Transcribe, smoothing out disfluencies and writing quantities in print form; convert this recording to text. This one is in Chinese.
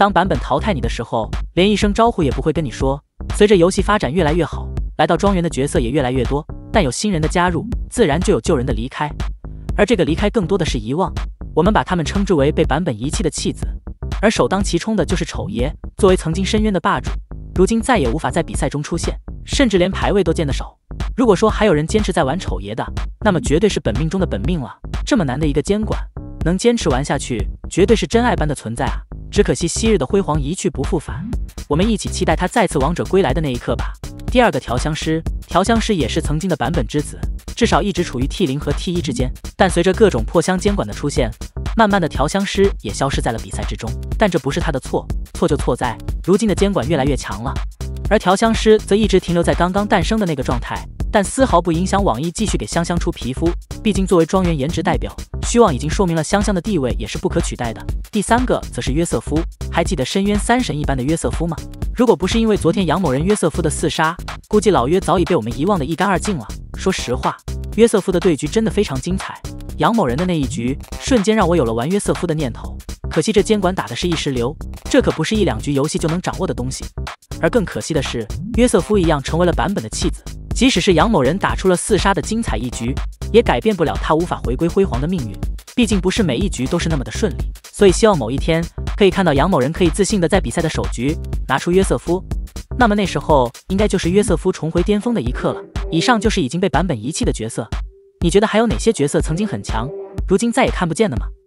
当版本淘汰你的时候，连一声招呼也不会跟你说。随着游戏发展越来越好，来到庄园的角色也越来越多，但有新人的加入，自然就有旧人的离开，而这个离开更多的是遗忘。我们把他们称之为被版本遗弃的弃子，而首当其冲的就是丑爷。作为曾经深渊的霸主，如今再也无法在比赛中出现，甚至连排位都见得少。如果说还有人坚持在玩丑爷的，那么绝对是本命中的本命了。这么难的一个监管，能坚持玩下去，绝对是真爱般的存在啊！只可惜昔日的辉煌一去不复返，我们一起期待他再次王者归来的那一刻吧。第二个调香师，调香师也是曾经的版本之子，至少一直处于 T0 和 T1 之间，但随着各种破箱监管的出现，慢慢的调香师也消失在了比赛之中。但这不是他的错，错就错在如今的监管越来越强了，而调香师则一直停留在刚刚诞生的那个状态，但丝毫不影响网易继续给香香出皮肤。毕竟作为庄园颜值代表，虚妄已经说明了香香的地位也是不可取代的。第三个则是约瑟夫，还记得深渊三神一般的约瑟夫吗？如果不是因为昨天杨某人约瑟夫的4杀，估计老约早已被我们遗忘的一干二净了。说实话，约瑟夫的对局真的非常精彩，杨某人的那一局瞬间让我有了玩约瑟夫的念头。可惜这监管打的是一时流，这可不是一两局游戏就能掌握的东西。而更可惜的是，约瑟夫一样成为了版本的弃子，即使是杨某人打出了4杀的精彩一局，也改变不了他无法回归辉煌的命运。毕竟不是每一局都是那么的顺利，所以希望某一天可以看到杨某人可以自信的在比赛的首局拿出约瑟夫，那么那时候应该就是约瑟夫重回巅峰的一刻了。以上就是已经被版本遗弃的角色，你觉得还有哪些角色曾经很强，如今再也看不见的吗？